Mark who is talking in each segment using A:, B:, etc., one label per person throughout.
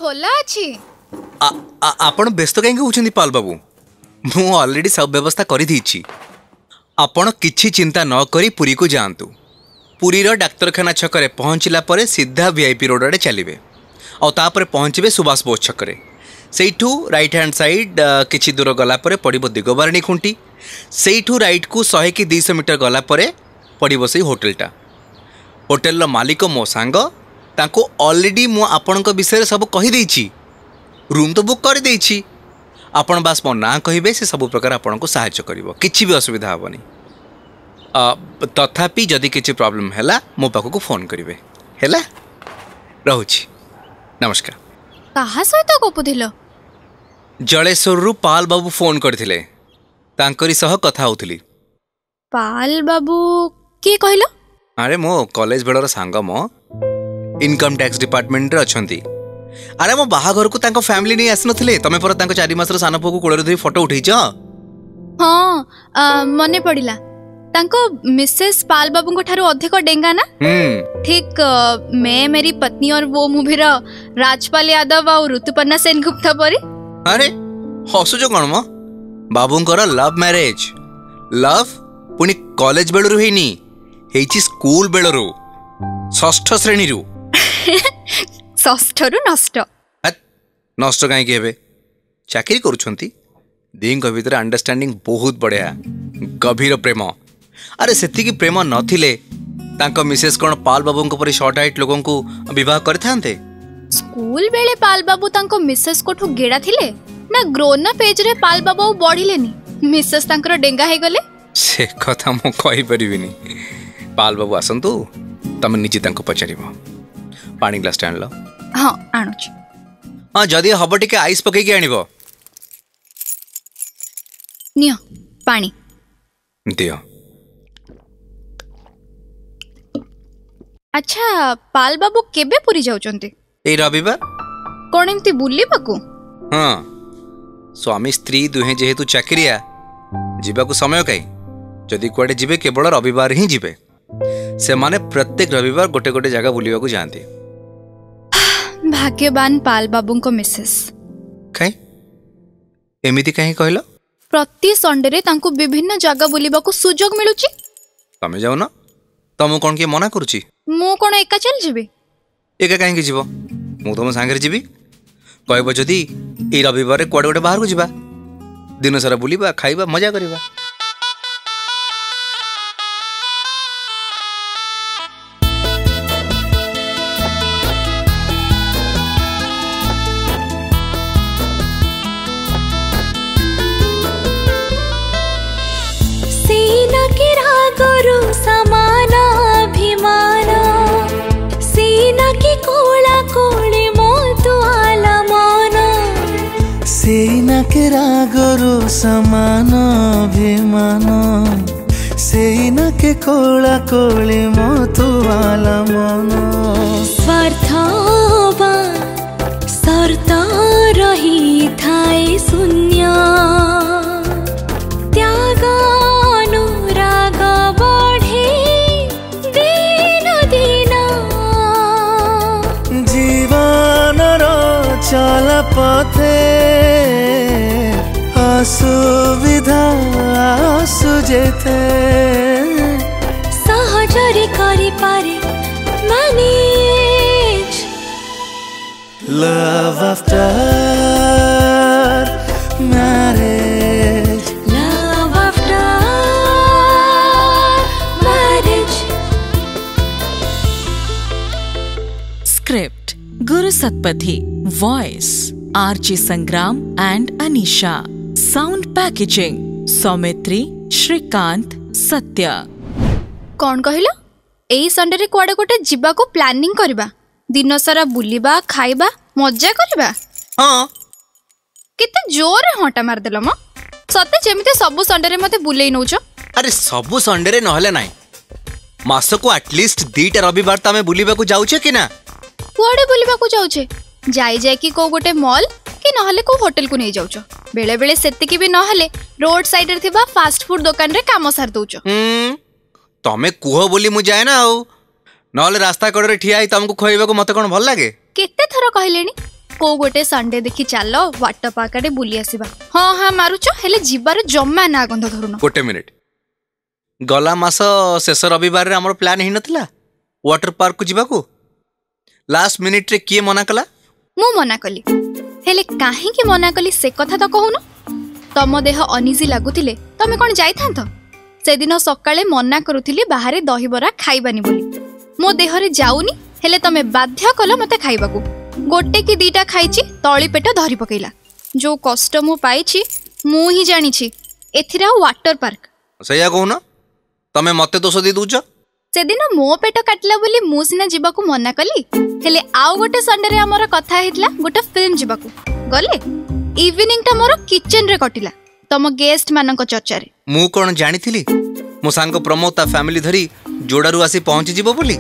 A: खोला अछि।
B: आपण व्यस्त कहीं होउछंती पाल बाबू मु ऑलरेडी सब व्यवस्था करी दीची। आपण किछि चिंता न करी पुरी को जांतु। पुरी रो डाक्तरखाना छकरे पहुंचला परे सीधा वीआईपी रोड आड़े चलिए और तापर पहुंचे सुभाष बोस छकरे सेठू राइट हैंड साइड किछि दूर गला परे पड़िबो दिगबारणी खुंटी सेठू राइट को 100 कि 200 मीटर गला परे पड़िबो से होटलटा। होटेल रो मालिक मो सांग तांको ऑलरेडी मु आपणक विषय सब कहि देइछि। रूम तो बुक कर देइछि। आपण बास मो ना कहिबे से सब प्रकार आपण को सहायता करिवो किछि भी असुविधा हबनी। तथापि जदि किछि प्रॉब्लम हैला मो पाखो को फोन करिवे हैला। रहूछि नमस्कार।
A: कहा सहित गपुथिल?
B: जलेश्वर रु पाल बाबू फोन करथिले तांकरी सह कथा होउथली।
A: पाल बाबू के कहलो?
B: अरे मो कॉलेज बेलर सांग मो इनकम टैक्स डिपार्टमेंट रे अछंती। अरे मो बाहाघर को तांको फैमिली नहीं आसी नथिले तमे पर तांको 4 मासर सान पुओ को कोळरे धरि फोटो उठैछ।
A: हाँ मने पड़िला तांको मिसेस पाल बाबू को ठारो अधिक डेंगा ना? ठीक मैं मेरी पत्नी और वो मूवी रो राजपाल यादव और ऋतुपर्णा सेन गुप्ता परी।
B: अरे हसु जो कोन मो बाबूंकर लव मैरिज लव पुनी कॉलेज बेलरु हेनी हेची स्कूल बेलरु 6ठ श्रेणी रु।
A: षष्ठ रु नष्ट
B: नष्ट कहीं हेबे चाकरी करूछंती दींक भीतर अंडरस्टैंडिंग बहुत बढ़िया गभीर प्रेम। अरे सेतिकी प्रेम नथिले तांको मिसेस कोन पाल बाबू को परी शॉर्ट हाइट लोगों को विवाह करथांते।
A: स्कूल बेले पाल बाबू तांको मिसेस कोठु गेड़ा थिले ना ग्रोन अप एज रे पाल बाबू बढ़िलेनी मिसेस तांकर डेंगा हे गले।
B: से कथा मु कहि परिबिनी। पाल बाबू आसंतु तमे निजे तांको पचारिबो। पानी ग्लास टाण लो।
A: हां आणुछ।
B: हां जदी हबो टिके आइस पकै के आनिबो।
A: नियो पानी
B: दियो।
A: अच्छा पाल बाबू केबे पुरी जाउचंती?
B: ए रविवार।
A: कोन एमती बुल्ली बाकू?
B: हां स्वामी स्त्री दुहे जेहेतु चाकरिया जीवाकू समय कई जदि कुआडे जीवे केवल रविवार ही जीवे। से माने प्रत्येक रविवार गोटे गोटे जगह बुलिवा को जाती।
A: भाग्यवान पाल बाबू को मिसेस।
B: कहीं एमिति कहीं कहलो?
A: प्रति संडे रे तांको विभिन्न जगह बुलिबा को सुजोग मिलुची।
B: तमे जाओ ना तमु कोन के मना करूची?
A: मु कोन एका चल जीबी?
B: एका कहीं जीवो मु तुम सांगे जीवी कहब जदि ए रविवार कुआडे गोटे बाहर को जीवा दिन सारा बुलिबा खाइबा मजा करिबा।
C: रागरो समान अभिमान सेना के कोला कोली मतुवाला मन
D: स्वार्थवा सर्त रही थाए शून्य त्याग अनुराग बढ़े दिन दिन
C: जीवन चल पथे असुविधा सुजेते
D: सहजरी करी पारे manage
C: love after marriage
D: love after marriage.
E: Script Guru Satpathy, voice RJ Sangram and Anisha, sound packaging Soumitri, Srikanth, Satya.
A: कौन कहलो? एई संडे रे कुआडे गोटे जिबा को प्लानिंग करबा दिन सारा बुलिबा खाइबा मजा करबा।
B: हां
A: किते जोर रे हंटा मार देलो म सते जेमिते सब संडे रे मते बुलेई नउचो।
B: अरे सब संडे रे नहले नाही मास को एटलीस्ट 2टा रविवार तमे बुलिबा को जाउछे कि ना?
A: कुआडे बुलिबा को जाउछे जाई जाई कि को गोटे मॉल कि नहले को होटल को नहीं जाउछो। बेले बेले सेतिकी भी नहले रोड साइड रे थिबा फास्ट फूड दुकान रे काम सार दउछो।
B: तमे कुह बोली मु जाए ना आउ नहले रास्ता कड़े ठिया ही तुमको खोइबा को मते कोन भल लागे?
A: केते थरो कहलेनी को गोटे संडे देखि चलो वाटर पार्क आडे बुली आसीबा। हाँ हाँ मारुच हेले जिबार जम्मा ना गंध धरुन।
B: गोटे मिनिट गला मास शेष रविवार हमर प्लान ही नथिला वाटर पार्क को जीवाकू लास्ट मिनिट रे किए मना कला?
A: मु मना कली हेले काहेकि मना कली से कथा तो कहून। तम देह अनिजी लागुथिले तमे कोन जाइथांत? से दिन सकाळे मना करूथिली बाहरे दहीबरा खाइबानी बोली। मो देहरे जाउनी हेले तमे बाध्य कल मते खाइबाकू। गोटे कि दीटा खाइची तळी पेट धरी पकेइला। जो कष्ट मु पाइची मु ही जानिची। एथिरा वाटर पार्क
B: सया कहून तमे मते दोष दे दूछ।
A: से दिन मो पेट काटला बोली मु सिना जीवाकू मना कली हेले आउ गोटे संडे रे हमर कथा हेतला गोटे फिल्म जीवाकू गले। इवनिंग टा मोर किचन रे कटिला तम गेस्ट मानक चर्चा रे।
B: मु कोन जानिथिली मो सांग प्रमोद ता फैमिली धरी जोड़ारू आसी पहुंची जीवो बोली।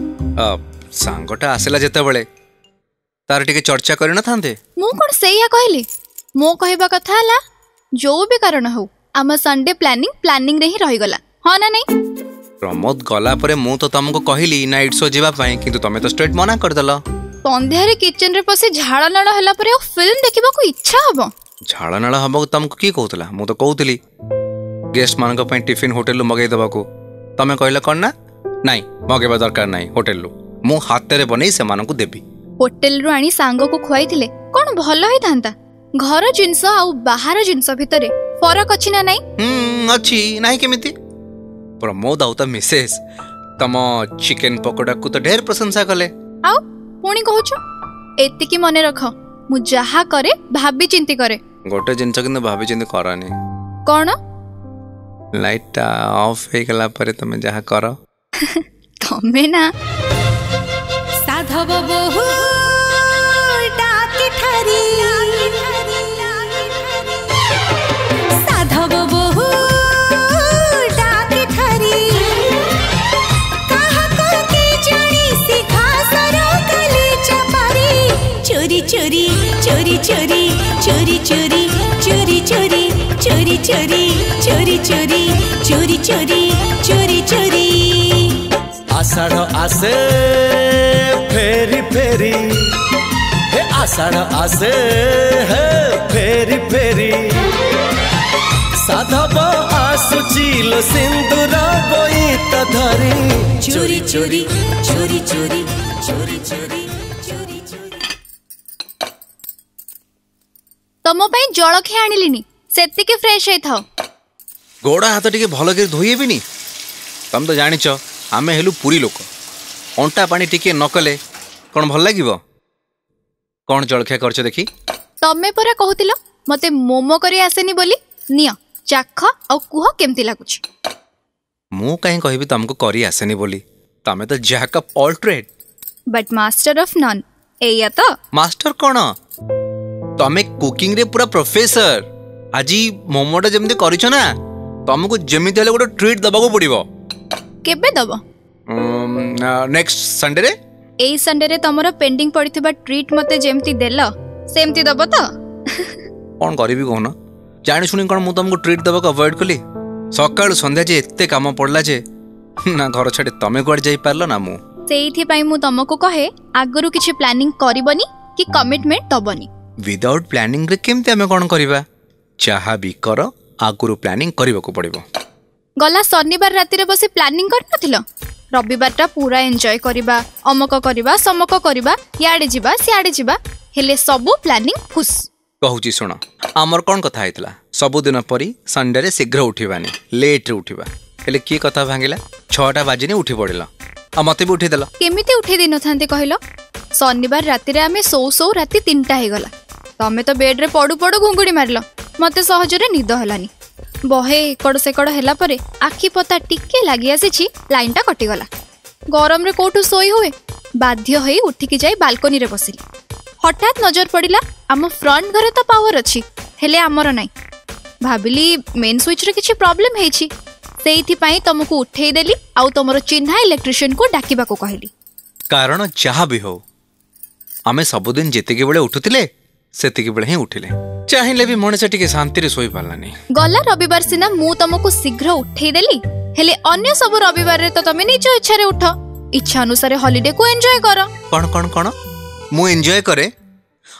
B: सांगटा आसेला जेते बेले तार टिके चर्चा करि न थांते।
A: मु कोन सेया कहली? मो कहबा कथा हला जो भी कारण हो आम संडे प्लानिंग रे ही रही गला। हां ना नहीं
B: प्रमोद गला परे मु तो तुमको कहली नाइट शो जीवा पई किंतु तमे तो स्ट्रेट मना कर देला।
A: संध्या रे किचन रे पसे झाड़ा नाड़ा हला परे फिल्म देखिबा को इच्छा हबो।
B: झाड़ा नाड़ा हबो तुमको की कहतला? मु तो कहतली गेस्ट मानक पई टिफिन होटल लु मगै देबा को तमे कहला कोन ना नाही मगैबा दरकार नाही होटल लु मु हाथ रे बनै से मानक देबी।
A: होटल रु आनी सांग को खुआइथिले कोन भलो होई थांता। घर जिंस आ बाहर जिंस भितरे फरक अछि ना नाही?
B: अछि नाही केमिति? प्रमोद आउ त मिसेस तम चिकन पकोड़ा को तो ढेर प्रशंसा कले।
A: आउ पुणी कहूछु एति की मने रख मु जहा करे भाबी चिंती करे।
B: गोटे जिंस किन भाबी चिंती करानी।
A: कोन?
B: लाइट ऑफ हे गला परे तमे जहा करो
A: तमे ना
D: साधव बहु डाके ठारी साधव बहु डाके ठारी कहा को के जानी सिखा सरो गली चपारी चोरी चोरी चोरी चोरी चोरी चोरी चोरी चोरी चोरी चोरी चोरी चोरी चोरी चोरी चोरी चोरी
C: आषाढ़ आसे फेरी फेरी हे आषाढ़ आसे हे फेरी फेरी साधव आसुचिल सिंदूर बोईत धरी
D: चोरी चोरी चोरी चोरी चोरी चोरी चोरी चोरी।
A: तम पई जळखे आनिलिनी सेति के फ्रेश हे थाओ।
B: गोड़ा हाथ टिके भलो के धोइबेनी। तम तो जानिच आमे हेलु पूरी लोक अंटा पानी टिके न कले कोन भल लागिवो? कोन जळखे करछ देखी?
A: तमे परा कहूतिलो मते मोमो करी आसेनी बोली नियो चाख आ कुह केमती लागुछ।
B: मु काहे कहबी तुमको करी आसेनी बोली तमे तो jack of all trade
A: but master of none एया तो।
B: मास्टर कोन? तमे कुकिंग रे पूरा प्रोफेसर। आजी मोमोटा जेमती करिछ ना तुमको जेमिति हले गोटे ट्रीट दबाको पड़िबो।
A: केबे दबो?
B: नेक्स्ट संडे रे।
A: एई संडे रे तमरो पेंडिंग पड़िथिबा ट्रीट मते जेमती देलो सेमती दबो तो।
B: कोन करबी कोन? जानि सुनि कोन मु तुमको ट्रीट दबाको अवॉइड कली? सकाळ संध्या जे एत्ते काम पड़ला जे ना घर छाड़ी तमे कोड जाई पारलो ना मु।
A: सेइथि पई मु तमको कहे आगरु किछि प्लानिंग करिवनी कि कमिटमेंट दबनी।
B: विदाउट प्लानिंग रे केमते हमें कोन करिबा? चाहा भी करो आगरु प्लानिंग करबाको पड़िबो।
A: गला शनिवार राति रे बसी प्लानिंग कर नथिलो? रविवार टा पूरा एन्जॉय करिबा अमक करिबा समक करिबा याडे जिबा सियाडे जिबा हेले सबु प्लानिंग फुस।
B: कहूची सुन आमर कोन कथा आइतला सबु दिन परी संडे रे शीघ्र उठिबानी लेट रे उठिबा हेले की कथा भांगिला 6टा बाजिनी उठी पड़िला आ मते भी उठी देला।
A: केमिति उठी दिनो थांते कहलो? शनिवार राति रे आमे सो राति 3टा हे गला। तमे तो बेड रे पडु पडु घुंगुडी मारलो मते सहजरे निद हलानी। बहे एकड़ सेकड़ हेला परे आखि पता टिके लागि आसीछि लाइन टा कटि गला। गरम रे कोठु सोई हुए बाध्य होई उठिकी जाई बालकनी रे बसिली। हठात नजर पड़िला आम फ्रंट घरे तो पावर अछि हेले आमर नाई। भाबिली मेन स्विच रे किछि प्रॉब्लम हेछि सेइथि पई तुमको उठेई देली आउ तमरो चिन्हा इलेक्ट्रिशियन को डाकिबा को कहली।
B: कारण जहा भी हो आमे सबुदिन जेतिके बेले उठुतिले सेतिके बेले ही उठिले चाहिले भी मଣିଷ टिके शांति रे सोई पालानी।
A: गला रविवार सिना मु तुमको शीघ्र उठेई देली हेले अन्य सब रविवार रे तो तमे निज इच्छा रे उठ इच्छा अनुसार हॉलिडे को एन्जॉय करो।
B: कोन कोन कोन मु एन्जॉय करे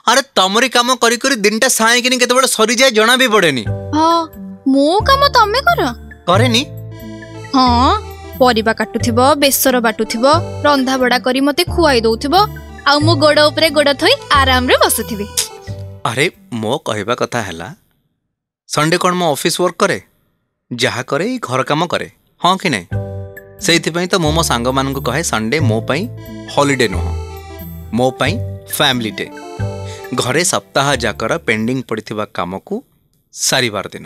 B: अरे तमरी काम करी करी दिनटा साए कि केते सरी जाए जना भी पड़ेनी।
A: हाँ मो काम तमे कर
B: करेनी।
A: हाँ परिबा काटुथिबो बेसर बाटुथिबो रंधा बड़ा करी मते खुआई दउथिबो आ मो गोड़ उपरे गोड़ थई आराम रे बसुथिबी।
B: अरे मो कहबा कथा हैला संडे कौन मो ऑफिस वर्क करे जहा करे घर काम करे हाँ कि नहीं से तो मो सांग मान कहे संडे मो पाई हॉलिडे नुह मो पाई फैमिली डे घरे सप्ताह जाकर पेंडिंग पड़िथिबा काम को सारिबार दिन।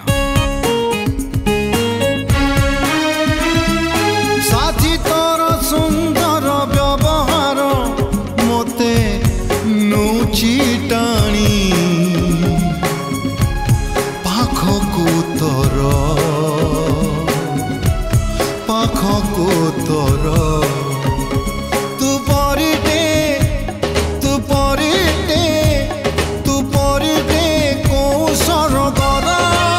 C: साथी तोर सुंदर व्यवहार मोते नुची टाणी पाखको तोर तू परिटे को सरगर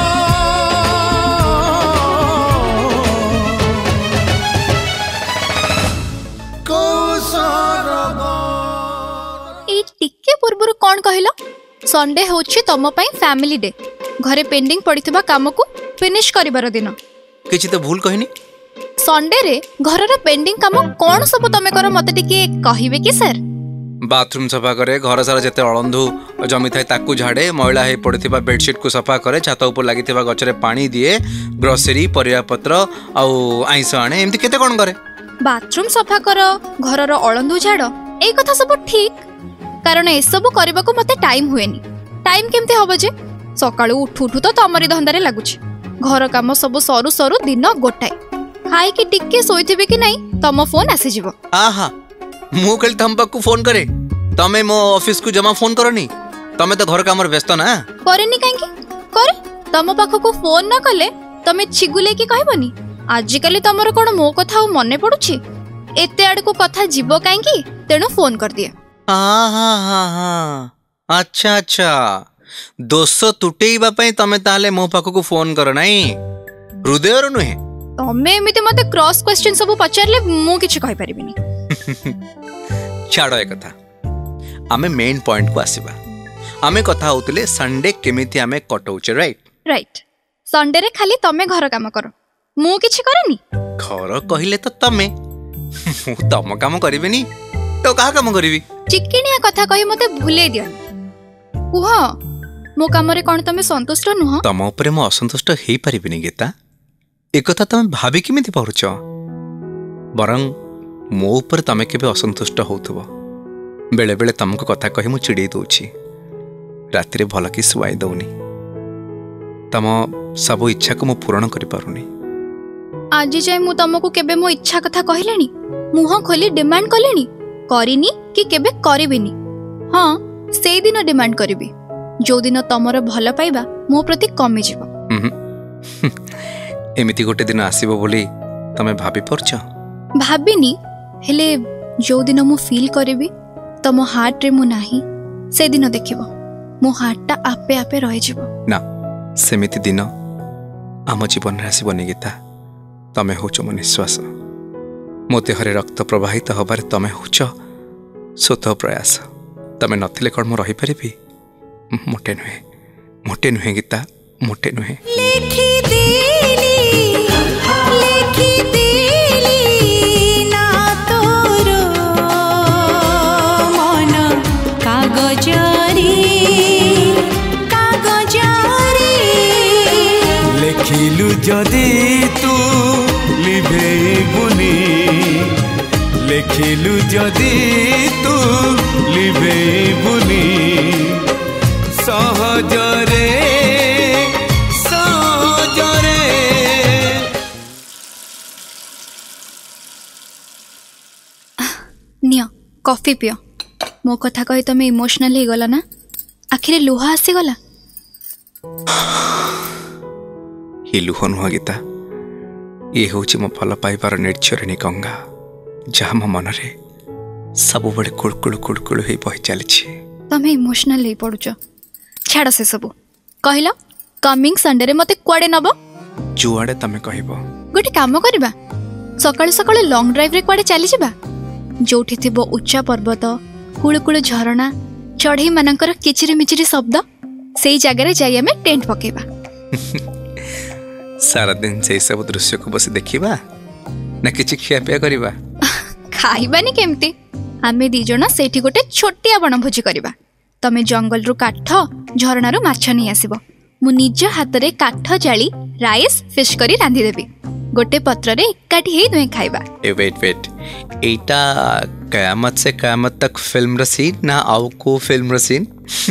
A: टिके पूर्व कौन कहलो संडे होछि तम पई फैमिली डे घरे पेंडिंग पड़िथिबा काम को फिनिश करिबार दिन।
B: किछि तो भूल कहनी
A: संडे रे घरर पेंडिंग काम कौन सब तमे कर मते टिके कहिबे कि सर।
B: बाथरूम सफा करे घर सारा जते अळंधु जमी थाए ताकू झाड़े मैला हे पड़िथिबा बेडशीट को सफा करे छात ऊपर लागिथिबा गछरे पानी दिए ग्रोसरी परिया पत्र आउ आइंस आणे एमती केते कोन करे।
A: बाथरूम सफा कर घरर अळंधु झाड़ ए कथा सब ठीक कारण ए सब करबा को मते टाइम हुएनी। टाइम केमते होबो जे सकाळू उठू उठू तो तमरी धंदारे लागुछि घर काम सब सरू सरू दिन गोटाए खाई कि टिके सोइथिबे कि नहीं तम फोन आसी जिवो।
B: आहा मु कल तम पाकू फोन करे तमे मो ऑफिस को जमा फोन करनी तमे तो घर काम व्यस्त ना
A: करेनी काहेकि करे तम पाखो को फोन न कले तमे छिगुले कि कहबनी आज काली तमरो कोन मो कथा मने पडुछि एते आड को कथा जीवो काहेकि तेणु फोन कर दिए।
B: अच्छा अच्छा दोष तुटेइबा पई तमे ताले मो पाखो को फोन कर नाही हृदयर नुहे
A: तमे एमिते मते क्रॉस क्वेश्चन सब पचारले मु किछ कहि परिबिनी।
B: छाड़ो ए कथा आमे मेन पॉइंट को आसीबा आमे कथा होतले संडे केमिति आमे कटौचे राइट
A: संडे रे खाली तमे घर काम करो मु किछ करेनी।
B: घर कहिले तो तमे मु तम काम करिबेनी तो कहा काम करिवि
A: चिकिनिया कथा कहि मते भूले दियो कुह मो काम रे कोन तमे संतुष्ट नुह
B: तम ऊपर मो असंतुष्ट हेई परिबिनी गीता ए कथा तमे भाबी किमिति पहुच बरं मो ऊपर तमे केबे असंतुष्ट होउथबो बेले बेले तमको कथा कहि मु चिड़ी दउछि राति रे भल कि सुवाई दउनी तम सब इच्छा को मु पूर्ण करि पारुनी।
A: आज जाय मु तमको केबे मो इच्छा कथा कहिलेनी मुह खोली डिमांड कलेनी करिनी कि केबे करिबिनी। हाँ से दिन डिमांड करिबी जो दिन तमर भल पाइबा मो प्रति कमी जिवो।
B: एमिति गोटे दिन आसीबो बोली तमे भाबी परछ
A: भाबिनी हेले जो दिन मु फील करिबी तम हार्ट रे मु नाही से दिन देखिबो मो हार्ट टा आपे आपे रहि जिवो
B: ना सेमिति दिन आम जीवन रे आसीबो गीता तमे होचो मो निश्वास मो देहरे रक्त प्रवाहित हबार तमे होच स्वतः प्रयास तमे नथिले कौन मु रही परिबी मोटे नुहे गीता मोटे नुहे।
C: लिखिलु जदि तू लिभेबुनी लिखिलु जदि तू लिभेबुनी सहजरे सहजरे।
A: नियो कॉफी पियो मो कथा कही तमे इमोशनल हो गला ना आखिरे लुह आसी गला।
B: ये लुह नुह गीता ये हूँ मो भल पाइबार निर्झरणी गंगा जहाँ मो मन रे सब बड़े कुड़कुड़ कुड़कुड़ हो बही चली
A: तमे इमोशनल हो पड़ुच छाड़ से सब कहला कमिंग संडे रे मते कुआडे नब
B: जुआडे तमे कहबो
A: गोटे काम करबा सकाळ सकाळ लॉन्ग ड्राइव रे कुआडे चली जिबा जोठी थिबो उच्चा पर्वत कुळकुळ झरणा चढ़ई मानकर किचिरी मिचिरी शब्द सेई जगह जाई आमे टेंट पकेबा।
B: सारा दिन से सब दृश्य को बस देखिबा ना किछि खिया पिया करिबा?
A: खाइबानी केमती आमे दी जण सेठी गोटे छोटिया बनभोजी करबा। तमे जंगल रु काठ झरणा रु माछ नहीं आसीबो। मु निज हाथ रे काठ जाली राइस फिश करी रांधी देबी। गोटे पत्र रे एकाठी हेई दुए खाइबा।
B: ए वेट एटा कयामत से कयामत तक फिल्म र सीन ना आउ को फिल्म र सीन?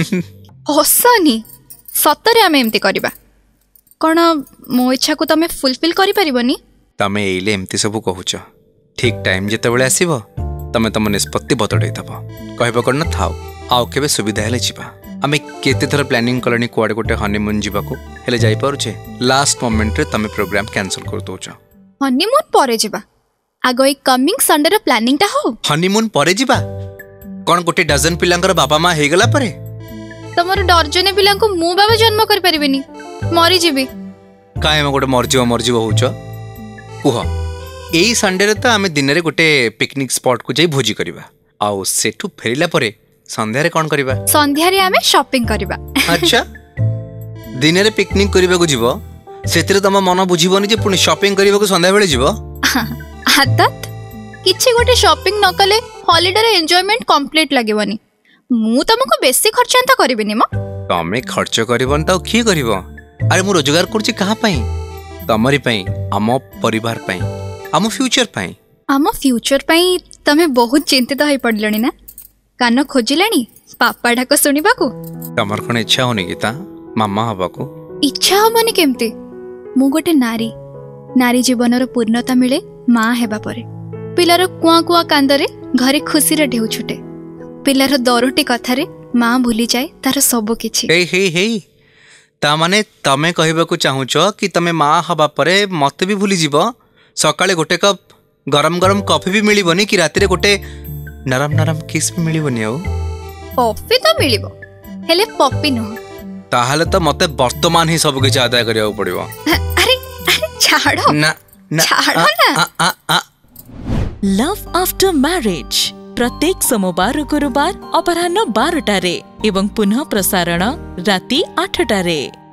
A: हसनी सतरे आमे एमती करबा। कोन मो इच्छा को तमे फुलफिल करि परिबनी?
B: तमे एले एमती सब कहूच। ठीक टाइम जेते बेले आसीबो तमे तम निष्पत्ति बदलै दबो। कहबो कोन न थाओ आउ केबे सुविधा हेले जिबा। आमे केते थर प्लानिंग कलनी कुआडे गोटे हनीमून जिबा को हेले जाई पारुछे। लास्ट मोमेंट रे तमे प्रोग्राम कैंसिल कर दोछ।
A: हनीमून परे जिबा आगो ए कमिंग संडे रो प्लानिंग ता हो।
B: हनीमून परे जिबा कोन गोटे डजन पिलांकर बाबा मां हे गला परे?
A: तमर डर्जने पिला को मु बाबा जन्म कर परिबेनी मरी जिबी।
B: काहे म गोटे मरजिबो होउछ? कुह एई संडे रे त आमे दिन रे गोटे पिकनिक स्पॉट को जाई भोजी करबा। आउ सेठू फेरिला परे संध्या रे कोन करबा?
A: संध्या रे आमे शॉपिंग करबा।
B: अच्छा दिन रे पिकनिक करबा को जिवो सेतिरे तम मन बुझिबोनी जे पुनी शॉपिंग करबा को संध्या बेले जिवो?
A: आदत किछि गोटे शॉपिंग न कले हॉलिडे रे एन्जॉयमेंट कंप्लीट लागेबनी। मु तुमको बेसी खर्चांता करबिनी म।
B: तमे खर्च करबन त की करबो? अरे मु रोजगार करछि कहा पई? तमरी पई, आम परिवार पई, आम फ्यूचर पई।
A: आम फ्यूचर पई तमे बहुत चिंतित होई पडलणी ना? कान खोजिलाणी पापा डाक सुनिबा को?
B: तमर कोन इच्छा होनी गीता मामा हबा को?
A: इच्छा होबनी केमती? मु गोटे नारी नारी जीवनर पूर्णता मिले माँ हेबा परे। पिलार कुआ कुआ कांदरे घरे खुशी रे ढेउ छुटे। पिलार दरोटी कथारे माँ भूली जाए तार सब किछि।
B: हे ता माने तमे कहबा को चाहुचो कि तमे माँ हबा परे मते भी भूली जीवो? सकाळे गोटे कप गरम गरम कॉफी भी मिलिबनी कि राति रे गोटे नरम नरम किस भी मिलिबनी? आउ
A: कॉफी तो मिलिबो हेले पॉपी न।
B: ताहाले तो मते वर्तमान ही सब किछ आदाय करिया पड़िबो।
A: अरे छाड़ो
B: ना
A: छाड़ो ना।
E: लव आफ्टर मैरिज प्रत्येक सोमवार गुरुवार अपराह्न 12 टारे एवं पुनः प्रसारण राति 8 टारे।